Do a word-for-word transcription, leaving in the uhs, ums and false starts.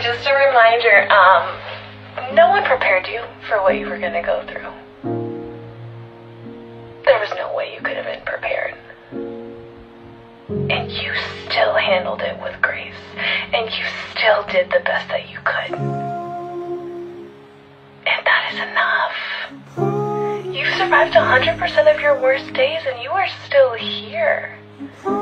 just a reminder, um, no one prepared you for what you were going to go through. There was no way you could have been prepared. And you still handled it with grace. And you still did the best that you could. And that is enough. You've survived one hundred percent of your worst days and you are still here.